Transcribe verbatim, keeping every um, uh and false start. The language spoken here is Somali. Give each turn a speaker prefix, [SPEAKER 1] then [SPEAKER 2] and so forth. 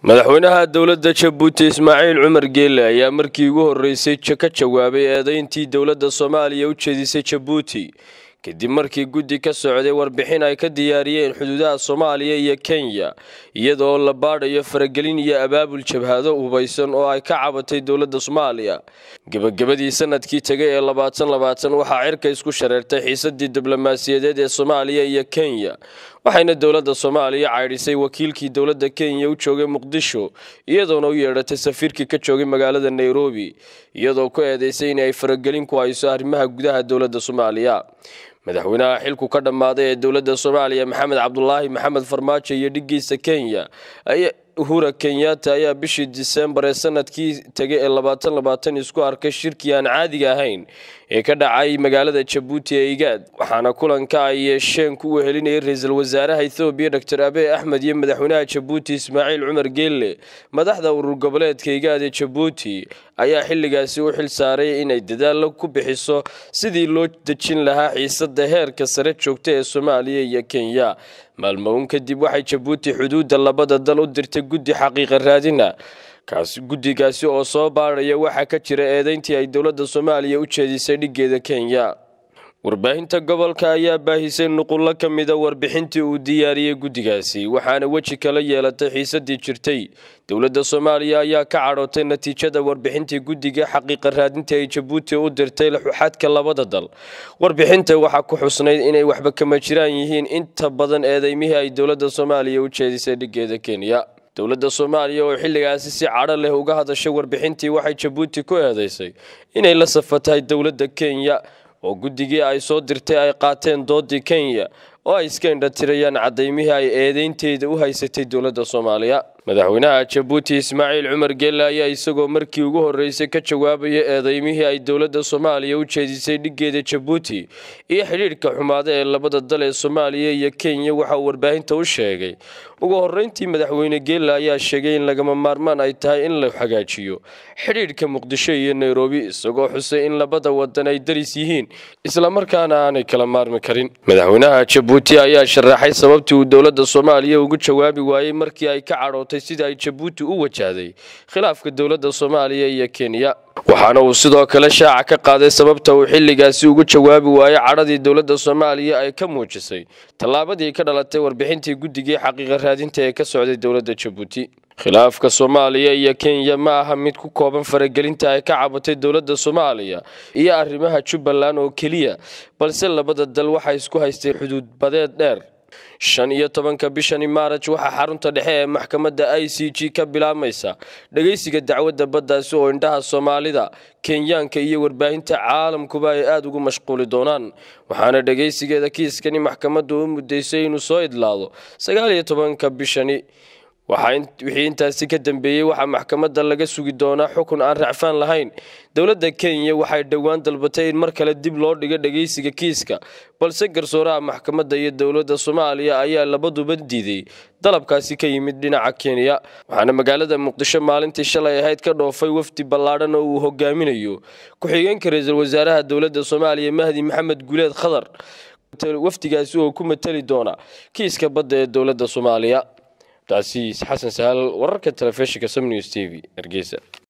[SPEAKER 1] madaxweynaha dawladda Djabouti Ismaaciil Cumar Geelle ayaa markii ugu horeysay ka jawaabay eedayntii dawladda Soomaaliya u jeedisay Djabouti kadib markii guddi ka socday warbixin ay ka diyaariyeen xuduudaha Soomaaliya iyo Kenya iyadoo la baadhayo faragelin iyo abaabul jabhado hubaysan oo ay ka cabatay dawladda Soomaaliya gabagabadii sanadkii tagay ee labaatan labaatan waxa cirka isku shareertay xiisadii diblomaasiyadeed ee Soomaaliya iyo Kenya waxayna dawladda Soomaaliya cayrisay wakiilkii dawladda Kenya u joogay Muqdisho iyadoo uu yeedhatay safiirkii ka joogay magaalada Nairobi iyadoo ku eedeysay in ay faragelin ku hayso arrimaha gudaha dawladda Soomaaliya madaxweynaha xilku ka dhamaaday ee dawladda Soomaaliya Maxamed Cabdullaahi Maxamed Farmaajo iyo dhigiisa Kenya ay Uhuru Kenyatta ayaa bishii December ee sanadkii tagay ee labaatan labaatan isku arkay shirki aan caadiga ahayn ee ka dhacay magaalada Djabouti ee Igaad waxaana kulanka ay yeesheen ku wehelinayay ra'iisul wasaaraha Ethiopia Doctor Abiy Ahmed iyo madaxweynaha Djabouti Ismaaciil Cumar Geelle madaxda urur goboleedka Igaad ee Djabouti ayaa xilligaasi u xil saaray inay dadaal ku bixiso sidii loo dejin lahaa xiisadda heerka sare joogta ee Soomaaliya iyo Kenya maalmoon kadib waxay Djabouti xuduudda labada dal u dirtay guddi xaqiiqo raadina kaas guddigaasi oo soo baaraya waxa ka jira eedayntii ay dawladda Soomaaliya u jeedisay dhigeeda Kenya warbaahinta gobolka ayaa baahisay nuqul ka mid ah warbixintii uu diyaariyay guddigaasi waxaana waji kala yeelatay xiisadii jirtay dawladda Soomaaliya ayaa ka carootay natiijada warbixintii guddiga xaqiiqo raadinta ay Djabouti u dirtay xadka labada dal warbixinta waxa ku xusnayd inay waxba kama jiraan yihiin inta badan eedaymihii ay dawladda Soomaaliya u jeedisay dhigeeda Kenya dawladda Soomaaliya oo xilligaasi si cadho leh uga hadashay warbixintii waxay Djabouti ku eedeysay inay la safatay dawladda Kenya oo guddigii ay soo dirtay ay qaateen doodii Kenya oo ay iska indhatirayaan cadaymihii ay eedaynteeda u haysatay dawladda Soomaaliya madaxweynaha Djabouti Ismaaciil Cumar Geelle ayaa isagoo markii ugu horeysay ka jawaabay eedaymihii ay dawladda Soomaaliya u jeedisay dhigeeda Djabouti iyo xiriirka xumaada ee labada dal ee Soomaaliya iyo Kenya waxa uu warbaahinta u sheegay ugu horeyntii madaxweyne Geelle ayaa sheegay in lagama maarmaan ay tahay in la hagaajiyo xiriirka Muqdisho iyo Nairobi isagoo xusay in labada wadan ay daris yihiin isla markaana aanay kala maarmi karin madaxweynaha Djabouti ayaa sharaxay sababtii uu dawladda Soomaaliya ugu jawaabi waayay markii ay ka carootay sida ay Djabouti u wajahday khilaafka dawladda Soomaaliya iyo Kenya waxaana uu sidoo kale shaaca ka qaaday sababta uu xilligaasi ugu jawaabi waayay cadhadii dawladda Soomaaliya ay ka muujisay talaabadii ka dhalatay warbixintii guddigii xaqiiqo raadinta ee ka socday dawladda Djabouti khilaafka Soomaaliya iyo Kenya ma aha mid ku kooban faragelinta ay ka cabatay dawladda Soomaaliya iyo arrimaha Jubbaland oo kaliya balse labada dal waxay isku haystay xuduud badeed dheer shan iyo tobanka bishani Maarch waxa xarunta dhexe ee maxkamadda I C J ka bilaabmaysa dhageysiga dacwadda baddaasi oo indhaha Soomaalida Kenyaanka iyo warbaahinta caalamkuba ay aad ugu mashquuli doonaan waxaana dhageysigeeda kiiskani maxkamaddu u mudeysay inuu soo idlaado sagaal iyo tobanka bishani waxaan wixii intaasi ka dambeeyay waxa maxkamadda laga sugi doonaa xukun aan racfaan lahayn dawladda Kenya waxay dhawaan dalbatay in mar kale dib loo dhigo dhageysiga kiiska balse garsooraha maxkamadda iyo dawladda Soomaaliya ayaa labaduba diiday dalabkaasi ka yimid dhinaca Kenya waxaana magaalada Muqdisho maalintii shalay ahayd ka dhoofay wafdi ballaaran oo uu hogaaminayo ku xigeenka ra'iisul wasaaraha dawladda Soomaaliya Mahdi Maxamed Guleed Khadar wafdigaasi oo ku matali doona kiiska badda ee dawladda Soomaaliya taasi xasan sahal wararka telefishinka SomNews T V Hargeysa